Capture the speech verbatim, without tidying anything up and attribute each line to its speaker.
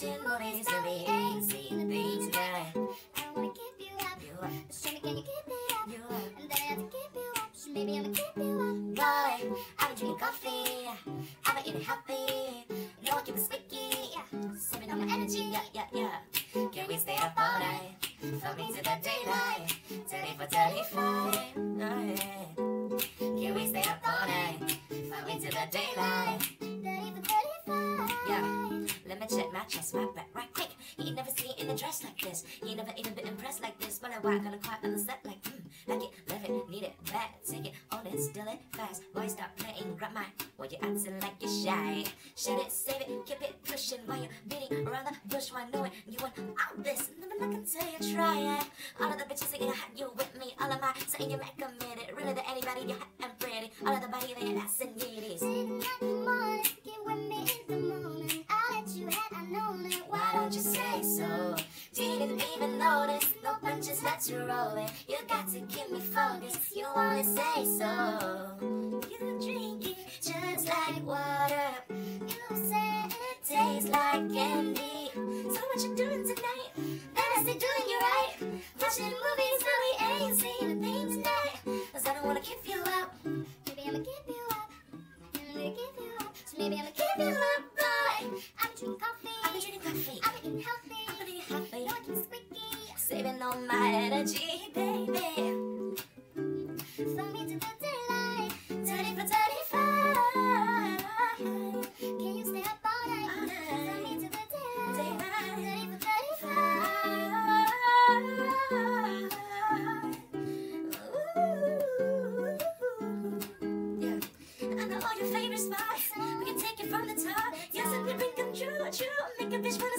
Speaker 1: watching movies and we ain't seen the things tonight. I don't wanna keep you up, you up. Just show me, can you keep it up, you up. And then I have to keep you up, so maybe I'ma keep you up. Boy, I've been drinking coffee, I've been eating healthy. No one keep it sticky, yeah. Saving all my energy, yeah, yeah, yeah. Can we stay up all night? From me to the daylight, thirty-four, thirty-five, oh yeah. Can we stay up all night? From me to the daylight, thirty-four, thirty-five, yeah. Let me check my chest, my back right quick. You ain't never seen in a dress like this. You ain't never even been impressed like this. But I walk on the quiet on the set like, hmm, like it, love it, need it, bad, take it, own it, steal it, fast. Boy, stop playing, grab my, while you acting like you're shy. Shut it, save it, keep it pushing while you're beating around the bush. While knowing you want all this, never look until you try it. All of the bitches saying I had you with me. All of my saying you're not committed. Really to anybody, you're hot and pretty. All of the body there, that's in it. Say the night in the morning, get with me in the morning. I'll let you had I known it. Why don't you say so? Didn't even notice. No punches, let's roll it. You got to keep me focused. You wanna say so? You drink it just like water. You say it tastes like candy. So what you doing tonight? Then I say doing you right. Watching movies, now we ain't seen a thing tonight. Cause I don't wanna keep you up. Maybe I'ma keep you up. I'm gonna keep you up. So maybe I'ma keep you up, boy. I've been drinking coffee. I've been drinking coffee. I've been eating healthy. I've been eating healthy. No one keeps squeaky. Saving all my energy, baby. From me to the daylight, thirty-four, thirty-five. Can you stay up all night? All night. From me to the daylight, thirty-four, thirty-five. Ooh. Yeah. I know all your favorite spots. We can take it from the top. Yes, and we bring them true, true. Make a bitch